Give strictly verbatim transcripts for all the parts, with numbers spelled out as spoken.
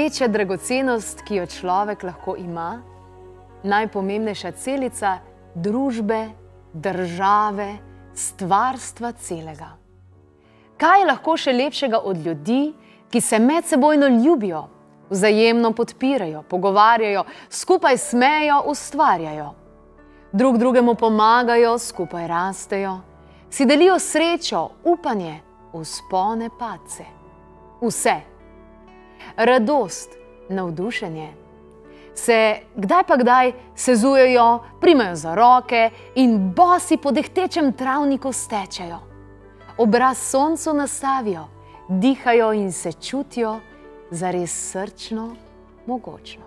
največja dragocenost, ki jo človek lahko ima, najpomembnejša celica družbe, države, stvarstva celega. Kaj je lahko še lepšega od ljudi, ki se medsebojno ljubijo, vzajemno podpirajo, pogovarjajo, skupaj smejo, ustvarjajo, drug drugemu pomagajo, skupaj rastejo, si delijo srečo, upanje, vzpone, padce. Vse. Radost, navdušenje. Se kdaj pa kdaj sezujejo, primajo za roke in bosi po dehtečem travniku stečejo. Obraz soncu nastavijo, dihajo in se čutijo zares srčno, mogočno.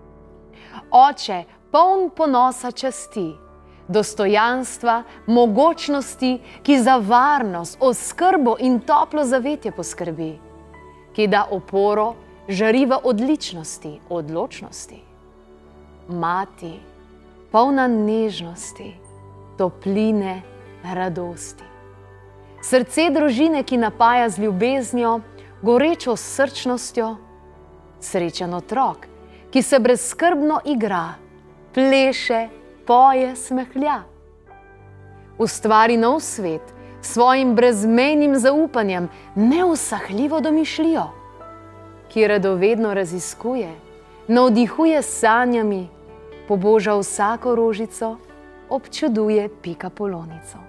Oče, poln ponosa časti, dostojanstva, mogočnosti, ki za varnost, oskrbo in toplo zavetje poskrbi, ki da oporo, žari v odličnosti, odločnosti. Mati, polna nežnosti, topline, radosti. Srce družine, ki napaja z ljubeznijo, gorečo srčnostjo, srečen otrok, ki se brezskrbno igra, pleše, poje, smehlja. Ustvari nov svet, svojim brezmejnim zaupanjem, neusahljivo domišljijo, ki radovedno raziskuje, navdihuje s sanjami, poboža vsako rožico, občuduje pika polonico.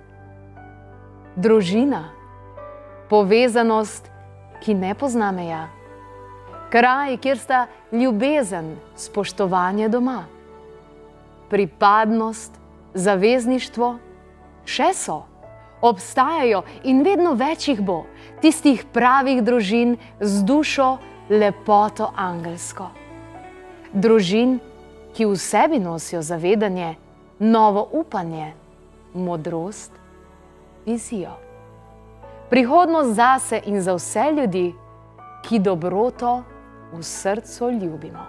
Družina, povezanost, ki ne pozna meja, kraj, kjer sta ljubezen, spoštovanje doma, pripadnost, zavezništvo, še so, obstajajo in vedno več jih bo, tistih pravih družin z dušo, lepoto angelsko. Družin, ki v sebi nosijo zavedanje, novo upanje, modrost, vizijo. Prihodnost zase in za vse ljudi, ki dobroto v srcu ljubimo.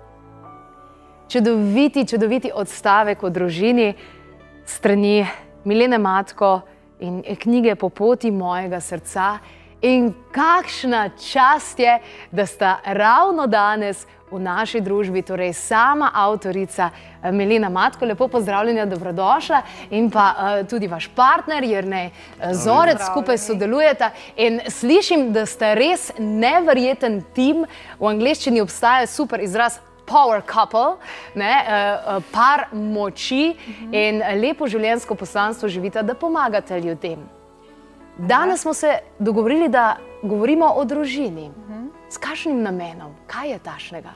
Čudoviti, čudoviti odstavek o družini strani Milene Matko in knjige Po poti mojega srca. In kakšna čast je, da sta ravno danes v naši družbi, torej sama avtorica Milena Matko. Lepo pozdravljena, dobrodošla. In pa uh, tudi vaš partner, Jernej Zorec, skupaj sodelujeta. In slišim, da sta res neverjeten tim. V angleščini obstaja super izraz power couple, ne, uh, par moči mm-hmm. in lepo življenjsko poslanstvo živita, da pomagate ljudem. Danes smo se dogovorili, da govorimo o družini. Uh-huh. S kakšnim namenom? Kaj je tašnega?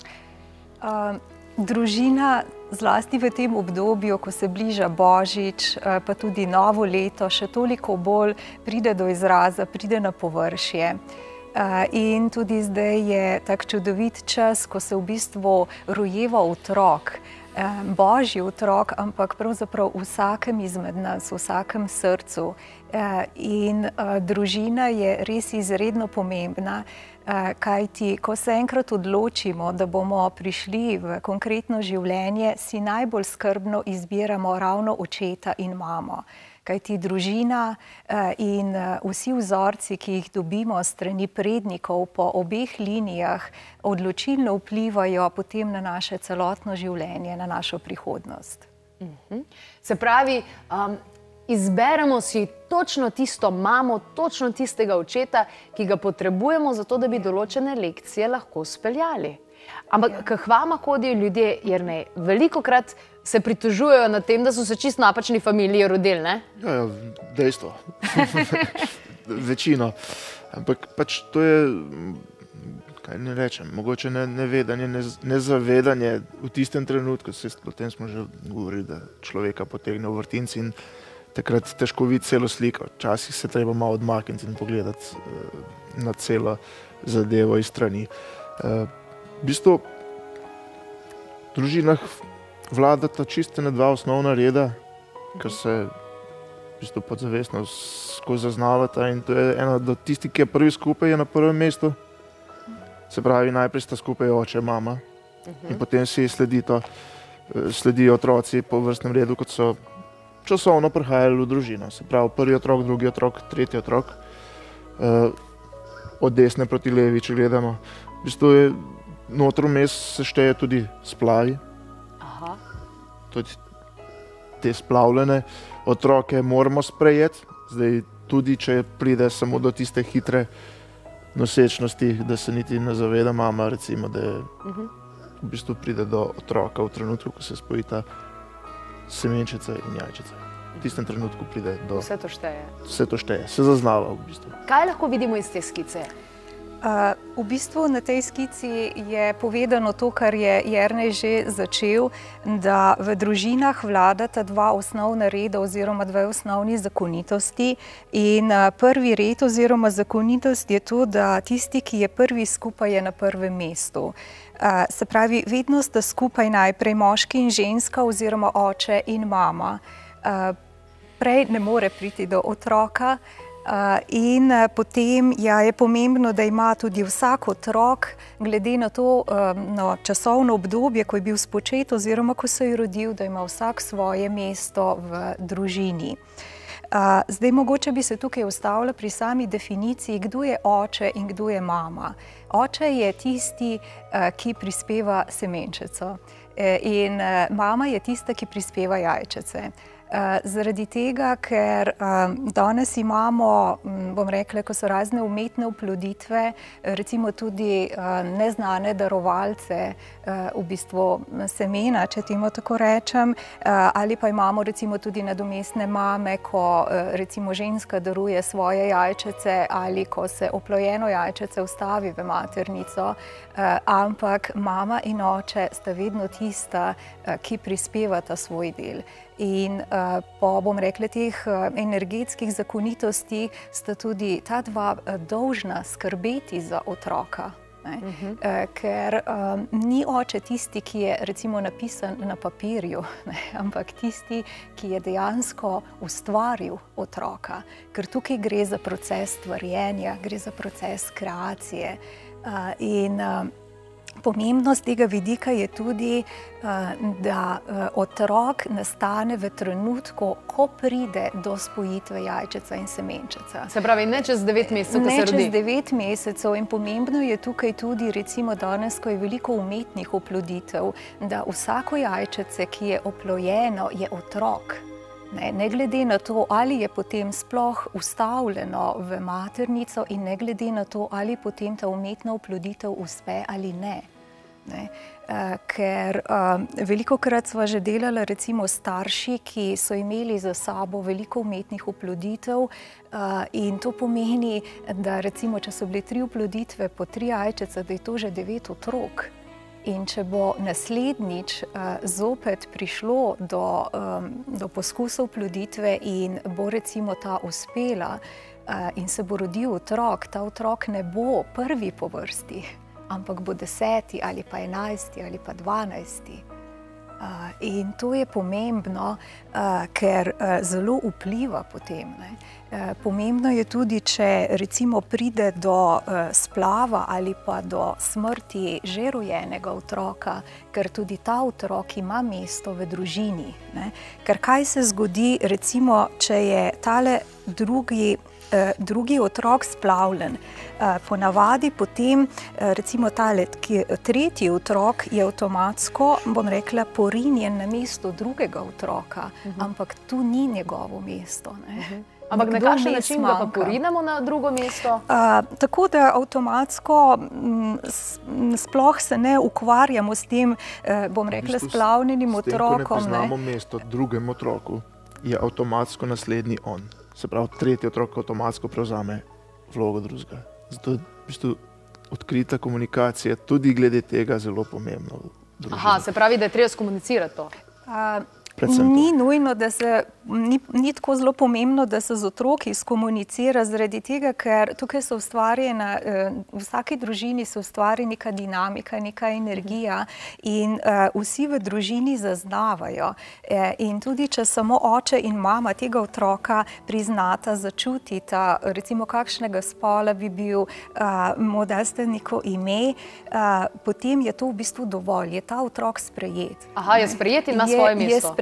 Uh, družina, zlasti v tem obdobju, ko se bliža Božič, uh, pa tudi novo leto, še toliko bolj pride do izraza, pride na površje. Uh, in tudi zdaj je tak čudovit čas, ko se v bistvu rojeva otrok. Božji otrok, ampak pravzaprav v vsakem izmed nas, v vsakem srcu. In družina je res izredno pomembna, kajti ko se enkrat odločimo, da bomo prišli v konkretno življenje, si najbolj skrbno izbiramo ravno očeta in mamo. Kajti družina in vsi vzorci, ki jih dobimo strani prednikov po obeh linijah, odločilno vplivajo potem na naše celotno življenje, na našo prihodnost. Uh-huh. Se pravi, um, izberemo si točno tisto mamo, točno tistega očeta, ki ga potrebujemo za to, da bi določene lekcije lahko speljali. Ampak, k vama hodijo ljudje, Jernej, velikokrat se pritožujejo nad tem, da so se čisto napačni familiji rodili, ne? Ja, ja, dejstvo. Večino. Ampak pač to je, kaj ne rečem, mogoče nevedanje, nezavedanje v tistem trenutku, o tem smo že govorili, da človeka potegne v vrtinci in takrat težko vidi celo sliko. Včasih se treba malo odmakniti in pogledati na celo zadevo iz strani. V bistvu v družinah vladata čiste na dva osnovna reda, ker se v bistvu podzavestno skozi zaznavata in to je ena od tistih, ki je prvi skupaj, je na prvem mestu. Se pravi, najprej sta skupaj oče, mama in potem si sledijo, sledijo otroci po vrstnem redu, kot so časovno prihajali v družino. Se pravi, prvi otrok, drugi otrok, tretji otrok, od desne proti levi, če gledamo. V bistvu je Notro vmes se šteje tudi splavi. Aha. Tudi te splavljene otroke moramo sprejeti. Zdaj, tudi če pride samo do tiste hitre nosečnosti, da se niti ne zaveda mama, recimo, da je, uh-huh. v bistvu pride do otroka v trenutku, ko se spojita semenčica in jajčica. V tistem trenutku pride do... Vse to šteje. Vse to šteje, se zaznava v bistvu. Kaj lahko vidimo iz te skice? Uh, v bistvu na tej skici je povedano to, kar je Jernej že začel, da v družinah vladata dva osnovna reda oziroma dve osnovni zakonitosti. In uh, prvi red oziroma zakonitost je to, da tisti, ki je prvi skupaj, je na prvem mestu. Uh, se pravi, vedno sta skupaj najprej moški in ženska oziroma oče in mama. Uh, prej ne more priti do otroka. Uh, in uh, potem ja, je pomembno, da ima tudi vsak otrok, glede na to um, no, časovno obdobje, ko je bil spočet oziroma ko se je rodil, da ima vsak svoje mesto v družini. Uh, zdaj, mogoče bi se tukaj ustavila pri sami definiciji, kdo je oče in kdo je mama. Oče je tisti, uh, ki prispeva semenčico, e, in uh, mama je tista, ki prispeva jajčice. Uh, zaradi tega, ker um, danes imamo, um, bom rekla, ko so razne umetne oploditve, recimo tudi uh, neznane darovalce, uh, v bistvu semena, če temu tako rečem, uh, ali pa imamo recimo tudi nadomestne mame, ko uh, recimo ženska daruje svoje jajčice ali ko se oplojeno jajčice vstavi v maternico, uh, ampak mama in oče sta vedno tista, uh, ki prispevata svoj del. In uh, po, bom rekla, teh uh, energetskih zakonitosti sta tudi ta dva uh, dolžna skrbeti za otroka. Ne? Uh-huh. uh, ker um, ni oče tisti, ki je recimo napisan na papirju, ne? ampak tisti, ki je dejansko ustvaril otroka. Ker tukaj gre za proces stvarjenja, gre za proces kreacije. Uh, in, uh, Pomembnost tega vidika je tudi, da otrok nastane v trenutku, ko pride do spojitve jajčica in semenčica. Se pravi, ne čez devet mesecev, ko se rodi? Ne čez devet mesecev, in pomembno je tukaj tudi, recimo danes, ko je veliko umetnih oploditev, da vsako jajčice, ki je oplojeno, je otrok. Ne, ne glede na to, ali je potem sploh ustavljeno v maternico in ne glede na to, ali potem ta umetna oploditev uspe ali ne. Ne. Uh, ker uh, velikokrat sva že delala recimo starši, ki so imeli za sabo veliko umetnih oploditev, uh, in to pomeni, da recimo, če so bile tri oploditve po tri jajčice, da je to že devet otrok. In če bo naslednjič uh, zopet prišlo do, um, do poskusov ploditve in bo recimo ta uspela uh, in se bo rodil otrok, ta otrok ne bo prvi po vrsti, ampak bo deseti ali pa enajsti ali pa dvanajsti. Uh, in to je pomembno, uh, ker uh, zelo vpliva potem. Ne? Uh, pomembno je tudi, če recimo pride do uh, splava ali pa do smrti že rojenega otroka, ker tudi ta otrok ima mesto v družini. Ne? Ker kaj se zgodi, recimo, če je tale drugi Uh, drugi otrok splavljen. Uh, ponavadi potem, uh, recimo tale, ki, tretji otrok je avtomatsko, bom rekla, porinjen na mesto drugega otroka, uh-huh. ampak tu ni njegovo mesto. Ne? Uh-huh. Ampak na kakšen način ga pa porinemo na drugo mesto? Uh, tako da avtomatsko m, s, m, sploh se ne ukvarjamo s tem, uh, bom rekla, splavljenim otrokom. S tem, ko ne poznamo mesto drugemu otroku, je avtomatsko naslednji on. Se pravi, tretji otrok avtomatsko prevzame vlogo drugega. Zato je v bistvu odkrita komunikacija tudi glede tega zelo pomembna. Aha, se pravi, da je treba skomunicirati to? Uh, Ni nujno, da se, ni, ni tako zelo pomembno, da se z otroki skomunicira, zaradi tega, ker tukaj se ustvarjena, v vsaki družini se ustvari neka dinamika, neka energija in uh, vsi v družini zaznavajo. E, in tudi, če samo oče in mama tega otroka priznata, začutita, recimo kakšnega spola bi bil, uh, mu daste neko ime, uh, potem je to v bistvu dovolj, je ta otrok sprejet. Aha, je sprejet in ima svoje mesto.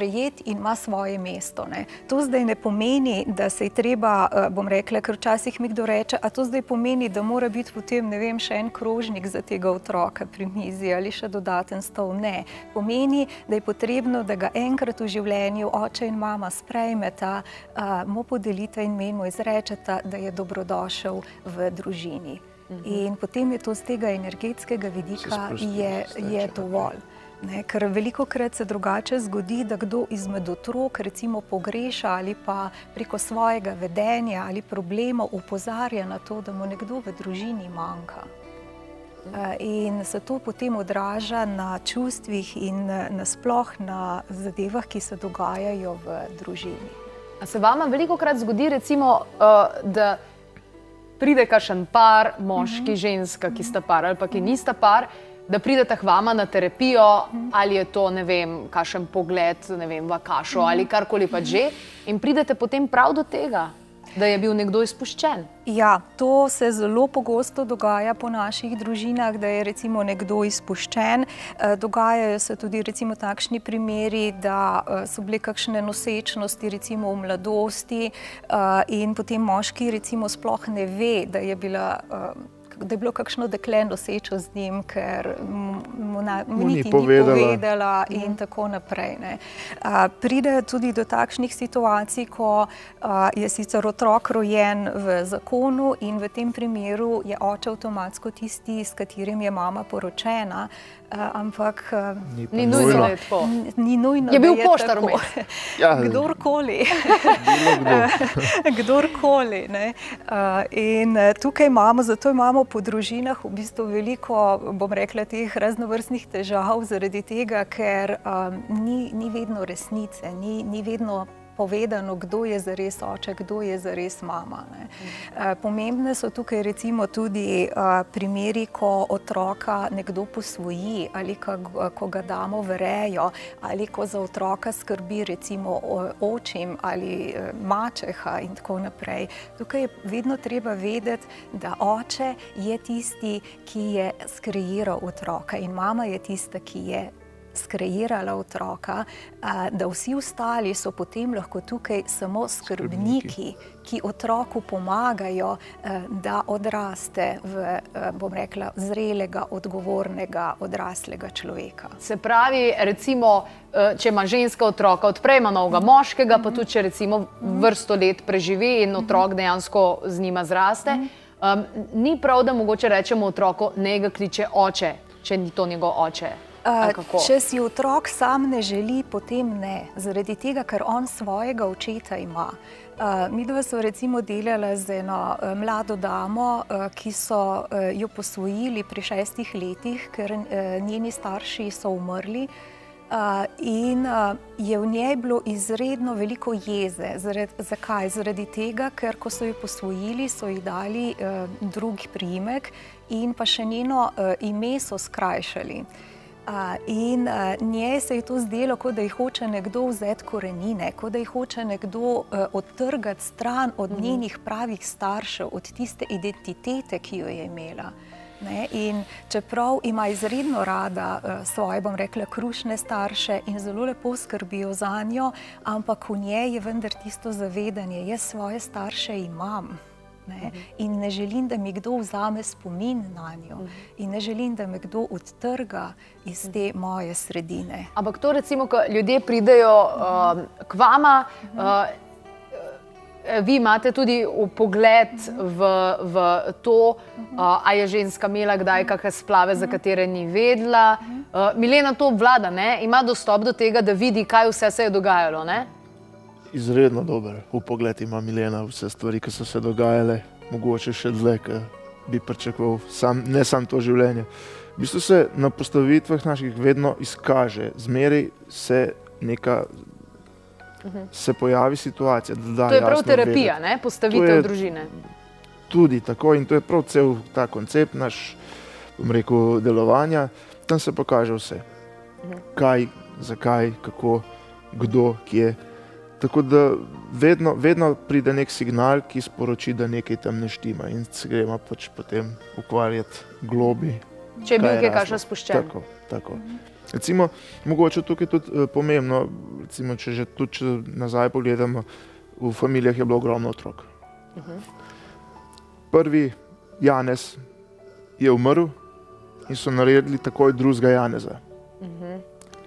sprejet in ima svoje mesto. Ne. To zdaj ne pomeni, da se je treba, bom rekla, ker včasih mi kdo reče, a to zdaj pomeni, da mora biti potem, ne vem, še en krožnik za tega otroka pri mizi ali še dodaten stol. Ne. Pomeni, da je potrebno, da ga enkrat v življenju oče in mama sprejmeta, mu podelita in mu izrečeta, da je dobrodošel v družini. In potem je to z tega energetskega vidika je, je dovolj. Ne, ker velikokrat se drugače zgodi, da kdo izmed otrok recimo pogreša ali pa preko svojega vedenja ali problemov opozarja na to, da mu nekdo v družini manjka. In se to potem odraža na čustvih in nasploh na zadevah, ki se dogajajo v družini. A se vama velikokrat zgodi recimo, da pride kakšen par, moški, ženska, ki sta par ali pa ki nista par, da pridete k vama na terapijo, ali je to, ne vem, kakšen pogled, ne vem, v kašo ali karkoli pa že, in pridete potem prav do tega, da je bil nekdo izpuščen. Ja, to se zelo pogosto dogaja po naših družinah, da je recimo nekdo izpuščen. Dogajajo se tudi recimo takšni primeri, da so bile kakšne nosečnosti recimo v mladosti in potem moški recimo sploh ne ve, da je bila da je bilo kakšno dekle nosečo z njim, ker mu niti ni povedala in tako naprej. Pride tudi do takšnih situacij, ko je sicer otrok rojen v zakonu in v tem primeru je oče avtomatsko tisti, s katerim je mama poročena, ampak ni nujno, da je tako. Ni nujno, je bil poštar vmes. Kdorkoli. Kdorkoli. In tukaj imamo, zato imamo po družinah v bistvu veliko, bom rekla, teh raznovrstnih težav zaradi tega, ker ni vedno resnice, ni vedno povedano, kdo je zares oče, kdo je zares mama. Pomembne so tukaj recimo tudi primeri, ko otroka nekdo posvoji ali ko ga damo v rejo ali ko za otroka skrbi recimo očim ali mačeha in tako naprej. Tukaj je vedno treba vedeti, da oče je tisti, ki je skreiral otroka in mama je tista, ki je skreirala otroka, da vsi ostali so potem lahko tukaj samo skrbniki, ki otroku pomagajo, da odraste v, bom rekla, zrelega, odgovornega, odraslega človeka. Se pravi, recimo, če ima ženska otroka, odprejma novega moškega, pa tudi če recimo vrsto let preživi in otrok dejansko z njima zraste, ni prav, da mogoče rečemo otroku, ne ga kliče oče, če ni to njegov oče. Če si otrok sam ne želi, potem ne. Zaradi tega, ker on svojega očeta ima. Midva so recimo delala z eno mlado damo, ki so jo posvojili pri šestih letih, ker njeni starši so umrli. In je v njej bilo izredno veliko jeze. Zakaj? Zaradi tega, ker ko so jo posvojili, so ji dali drugi priimek in pa še njeno ime so skrajšali. In njej se je to zdelo, kot da ji hoče nekdo vzeti korenine, kot da ji hoče nekdo odtrgati stran od njenih pravih staršev, od tiste identitete, ki jo je imela. In čeprav ima izredno rada svoje, bom rekla, krušne starše in zelo lepo skrbijo zanjo, ampak v njej je vendar tisto zavedanje, jaz svoje starše imam. In ne želim, da mi kdo vzame spomin na njo. In ne želim, da me kdo odtrga iz te moje sredine. Ampak to recimo, ko ljudje pridejo k vama, vi imate tudi vpogled v to, a je ženska imela kdaj kakšne splave, za katere ni vedela. Milena to obvlada, ne? Ima dostop do tega, da vidi, kaj vse se je dogajalo, ne? Izredno dober vpogled ima Milena vse stvari, ki so se dogajale, mogoče še dlje, ki bi pričakoval, ne samo to življenje. V bistvu se na postavitvah naših vedno izkaže, zmeraj se neka, se pojavi situacija, da da jasno vedeti. To je prav terapija, ne? Postavitev družine. Tudi tako in to je prav cel ta koncept naš, bom rekel, delovanja. Tam se pokaže vse. Kaj, zakaj, kako, kdo, kje. Tako da vedno, vedno pride nek signal, ki sporoči, da nekaj tam ne štima in se gremo pač potem ukvarjati globi. Če je bil kaj kakšen spuščen. Tako, tako. Recimo, mogoče tukaj tudi uh, pomembno, recimo, če že tudi če nazaj pogledamo, v familijah je bilo ogromno otrok. Uh-huh. Prvi Janez je umrl in so naredili takoj drugega Janeza. Uh-huh.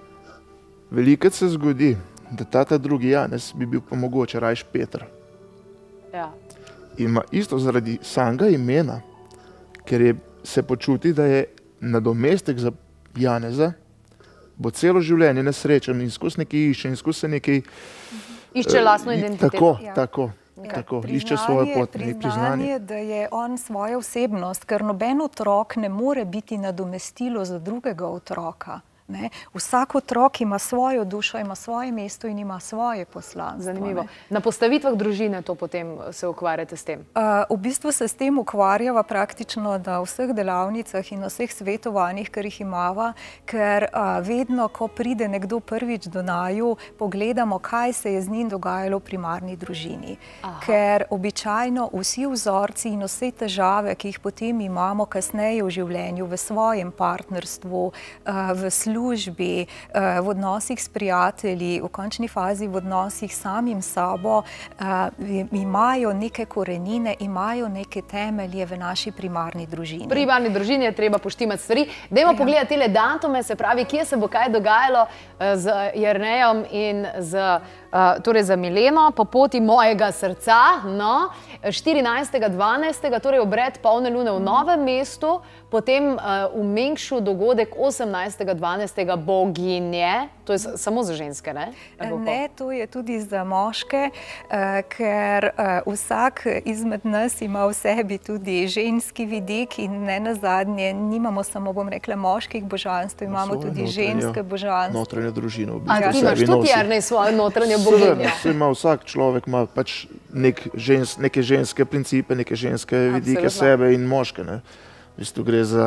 Velikokrat se zgodi, da ta, ta drugi Janez bi bil pa mogoče rajš Peter. Ja. In ima isto zaradi samega imena, ker je, se počuti, da je nadomestek za Janeza, bo celo življenje nesrečen in skozi nekaj išče in skozi se nekaj... Išče lastno identiteto. Tako, Ja. tako, Ja. tako. Išče svojo pot, ne priznanje. Priznanje, da je on svoja osebnost, ker noben otrok ne more biti nadomestilo za drugega otroka. Ne? Vsak otrok ima svojo dušo, ima svoje mesto in ima svoje poslanstvo. Zanimivo. Ne? Na postavitvah družine to potem se ukvarjate s tem? Uh, v bistvu se s tem ukvarjava praktično na vseh delavnicah in na vseh svetovanjih, ker jih imava, ker uh, vedno, ko pride nekdo prvič do naju, pogledamo, kaj se je z njim dogajalo v primarni družini. Aha. Ker običajno vsi vzorci in vse težave, ki jih potem imamo kasneje v življenju, v svojem partnerstvu, uh, v službi, v odnosih s prijatelji, v končni fazi v odnosih samim sabo, imajo neke korenine, imajo neke temelje v naši primarni družini. V primarni družini je treba poštimati stvari. Dajmo ja. pogledati tele datume, se pravi, kje se bo kaj dogajalo z Jernejem in z, torej za Mileno, po poti mojega srca, no, štirinajstega dvanajstega, torej obred polne lune v Novem mestu, potem v Mengšu dogodek osemnajstega dvanajstega boginje, to je samo za ženske, ne? Ne, to je tudi za moške, ker vsak izmed nas ima v sebi tudi ženski vidik in ne nazadnje nimamo samo, bom rekla, moških božanstv, imamo tudi ženske božanstvo. Notranje družine v bistvu. A ti imaš tudi, Jernej, svojo notranjo boginjo? Ima vsak človek ima pač nek žens, neke ženske principe, neke ženske vidike sebe in moške, ne? V bistvu gre za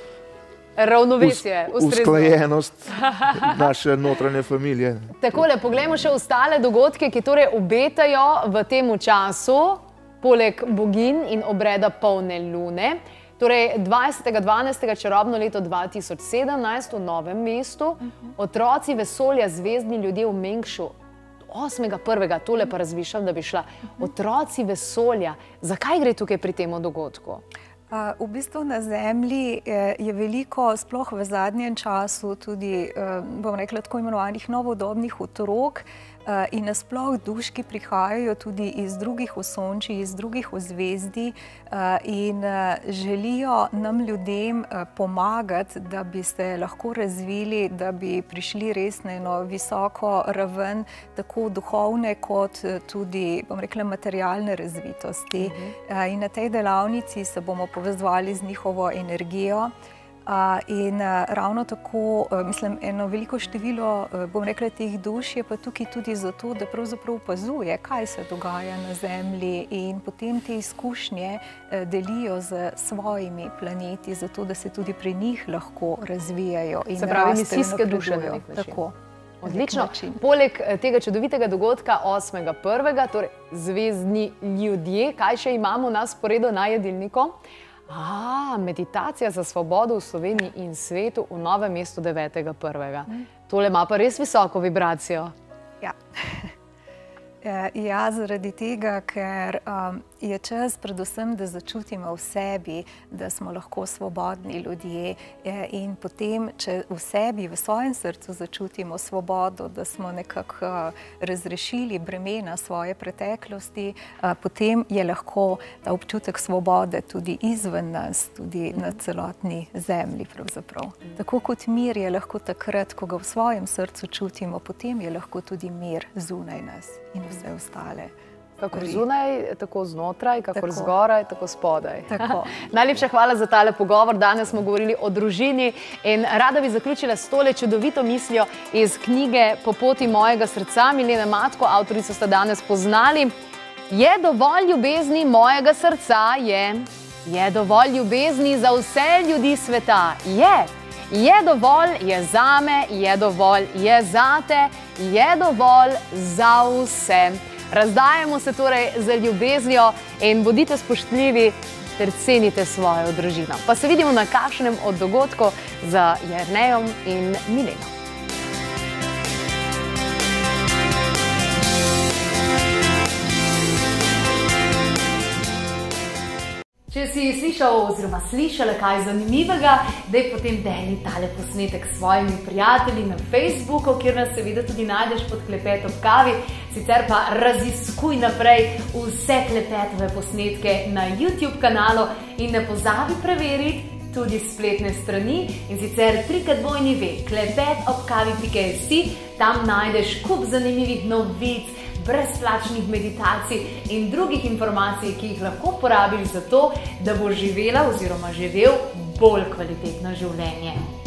ravnovesje, usklajenost naše notranje familije. Takole, poglejmo še ostale dogodke, ki torej obetajo v tem času, poleg boginj in obreda polne lune. Torej, dvajsetega dvanajstega čarobno leto dva tisoč sedemnajst v Novem mestu, otroci vesolja, zvezdni ljudje v Mengšu, osmega prvega, tole pa razmišljam, da bi šla, otroci vesolja. Zakaj gre tukaj pri tem dogodku? V bistvu na Zemlji je veliko, sploh v zadnjem času, tudi, bom rekla, tako imenovanih novodobnih otrok in nasploh duš, ki prihajajo tudi iz drugih osončij, iz drugih ozvezdij in želijo nam ljudem pomagati, da bi se lahko razvili, da bi prišli res na eno visoko raven, tako duhovne kot tudi, bom rekla, materialne razvitosti. Uh-huh. In na tej delavnici se bomo povezovali z njihovo energijo. Uh, in uh, ravno tako, uh, mislim, eno veliko število, uh, bom rekla, teh duš je pa tukaj tudi zato, da pravzaprav opazuje, kaj se dogaja na Zemlji in potem te izkušnje uh, delijo z svojimi planeti, zato da se tudi pri njih lahko razvijajo in se pravi, rastejo, misijske duše na nek način. Tako. Odlično. Poleg tega čudovitega dogodka osmega prvega, torej zvezdni ljudje, kaj še imamo na sporedu na jedilniku? A, meditacija za svobodo v Sloveniji in svetu v Novem mestu devetega prvega. Tole ima pa res visoko vibracijo. Ja. Ja, zaradi tega, ker um, je čas predvsem, da začutimo v sebi, da smo lahko svobodni ljudje in potem, če v sebi, v svojem srcu začutimo svobodo, da smo nekako uh, razrešili bremena svoje preteklosti, uh, potem je lahko ta občutek svobode tudi izven nas, tudi na celotni Zemlji pravzaprav. Tako kot mir je lahko takrat, ko ga v svojem srcu čutimo, potem je lahko tudi mir zunaj nas in vse ostale. Kakor zunaj, tako znotraj, kakor zgoraj, tako spodaj. Tako. Najlepša hvala za tale pogovor. Danes smo govorili o družini in rada bi zaključila s tole čudovito mislijo iz knjige Po poti mojega srca. Milene Matko, avtorico ste danes poznali. Je dovolj ljubezni mojega srca? Je. Je dovolj ljubezni za vse ljudi sveta? Je. Je dovolj, je zame, je dovolj, je zate, je dovolj za vse. Razdajemo se torej z ljubeznijo in bodite spoštljivi ter cenite svojo družino. Pa se vidimo na kakšnem od dogodkov z Jernejom in Mileno. Če si slišal oziroma slišala kaj zanimivega, daj potem deli tale posnetek s svojimi prijatelji na Facebooku, kjer nas seveda tudi najdeš pod Klepet ob kavi. Sicer pa raziskuj naprej vse Klepetove posnetke na YouTube kanalu in ne pozabi preveriti tudi spletne strani, in sicer trikrat dvojni ve klepet ob kavi pika si. Tam najdeš kup zanimivih novic, brezplačnih meditacij in drugih informacij, ki jih lahko porabiš za to, da boš živela oziroma živel bolj kvalitetno življenje.